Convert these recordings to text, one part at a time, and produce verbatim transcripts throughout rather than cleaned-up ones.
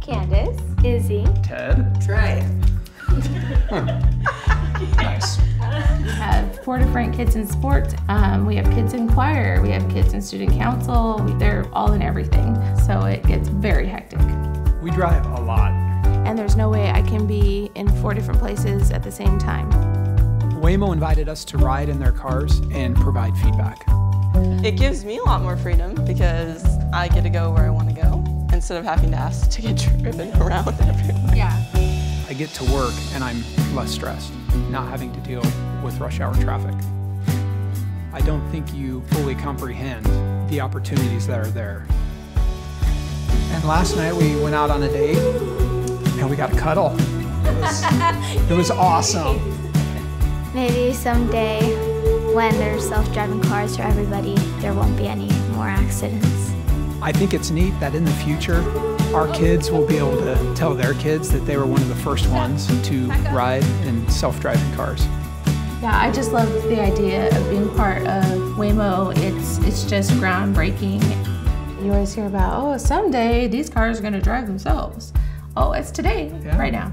Candace. Izzy. Ted. Trey. Nice. We have four different kids in sports. Um, we have kids in choir. We have kids in student council. We, they're all in everything. So it gets very hectic. We drive a lot. And there's no way I can be in four different places at the same time. Waymo invited us to ride in their cars and provide feedback. It gives me a lot more freedom because I get to go where I want to go instead of having to ask to get driven around everywhere. Yeah. I get to work and I'm less stressed, not having to deal with rush hour traffic. I don't think you fully comprehend the opportunities that are there. And last night we went out on a date and we got a cuddle. It was, it was awesome. Maybe someday when there's self-driving cars for everybody, there won't be any more accidents. I think it's neat that in the future, our kids will be able to tell their kids that they were one of the first ones to ride in self-driving cars. Yeah, I just love the idea of being part of Waymo. It's, it's just groundbreaking. You always hear about, oh, someday these cars are going to drive themselves. Oh, it's today, Yeah. right now.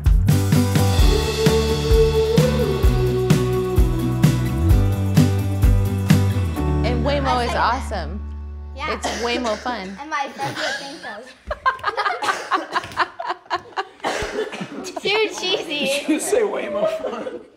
And Waymo is awesome. Yeah. It's Waymo fun. And my friends would think so. Too cheesy. You say Waymo fun.